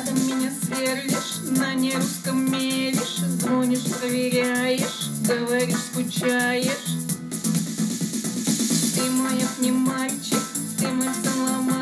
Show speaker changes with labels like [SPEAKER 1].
[SPEAKER 1] Взглядом меня сверлишь, на нерусском мелешь, звонишь, проверяешь, говоришь, скучаешь. Ты мой не мальчик, ты мой сын